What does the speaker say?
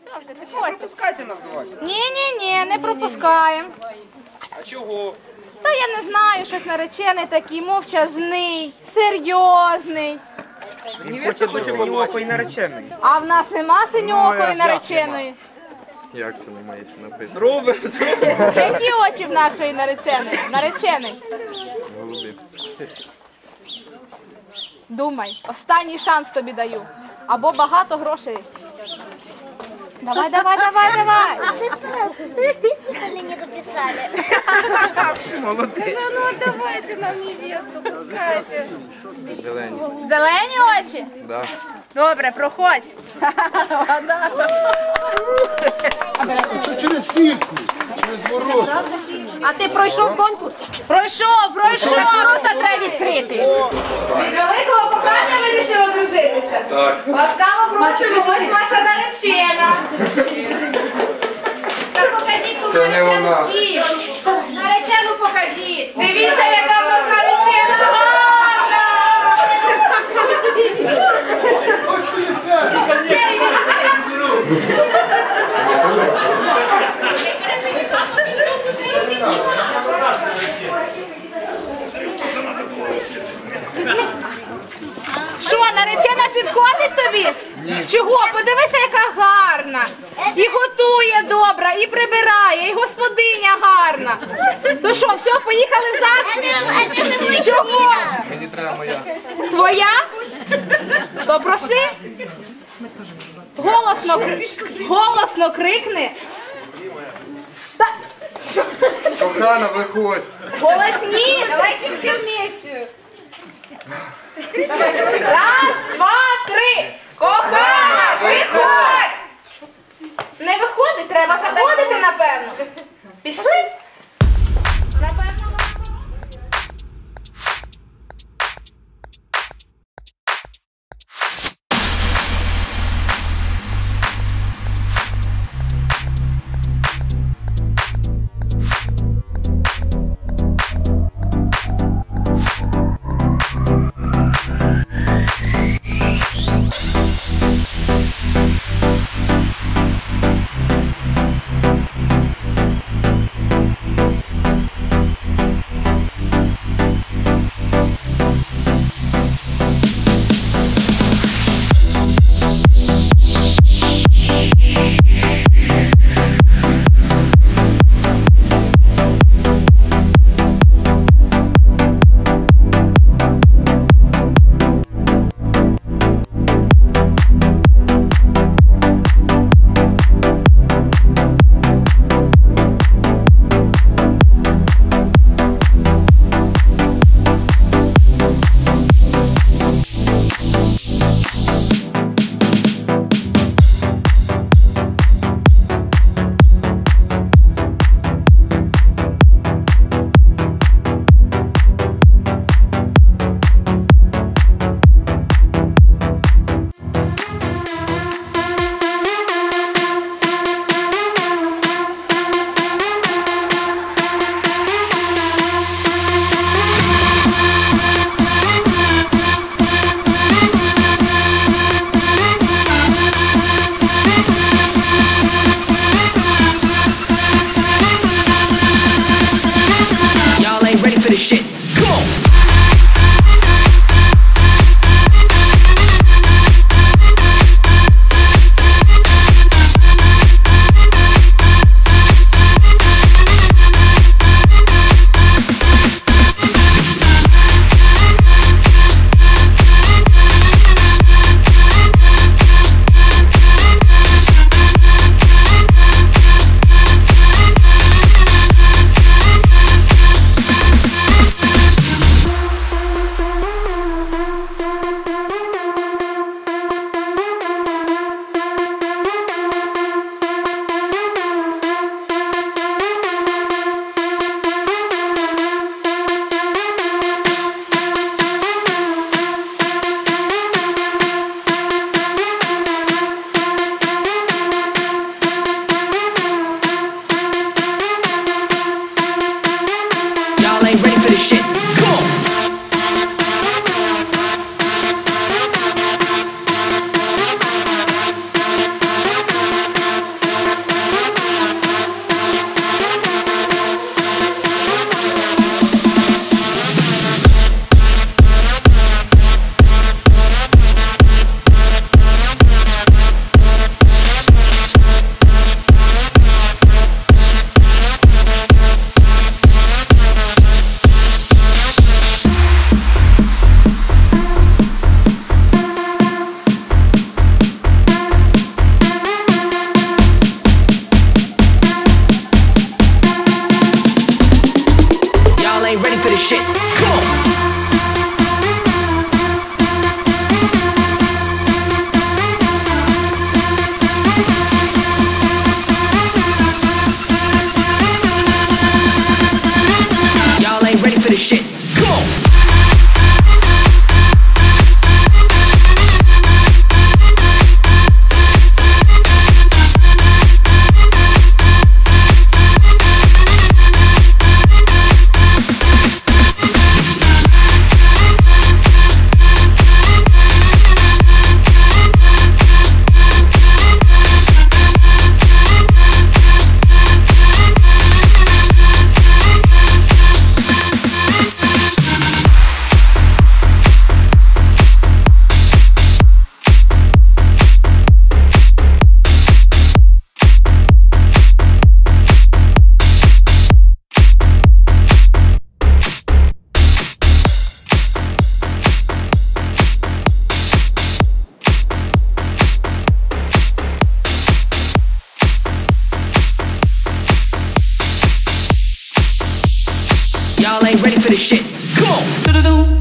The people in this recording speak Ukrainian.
Все, вже підходьте. Пропускайте нас, давай. Ні, не пропускаємо. А чого? Та я не знаю, щось наречений такий, мовчазний, серйозний. Невеста хоче синьокої нареченої. А в нас нема синьокої нареченої. Як це немає, якщо написано? Зробимо. Які очі в нашої нареченої? Наречений. Голубі. Думай, останній шанс тобі даю. Або багато грошей. Давай. Или не дописали? Молодець. Ну давайте нам невесту, пускайте. Зелені. Зелені очі? Да. Добре, проходь. Через фірку, через ворота. А ти пройшов конкурс? Пройшов. Ворота треба відкрити. Від великого кохання вирішив одружитися. Так. Ласкаво просимо, ось ваша наречена. Та покажіть у Це не вона. наречену покажіть. Дивіться, яка в нас наречена гарна. Хочу і себе. Що, наречена підходить тобі? Чого? Подивися, яка гарна. І готує добре, і прибирає, і господиня гарна. То що, все, поїхали в ЗАГС? Чого? Мені треба моя. Твоя? То проси. Голосно крикни. Та, Кохана, виходь. голосніше. Давайте всі вместе. Раз, два, три. Кохана, виходь! Не виходить, треба заходити, напевно. Пішли? Напевно. ain't ready for this shit. Come on.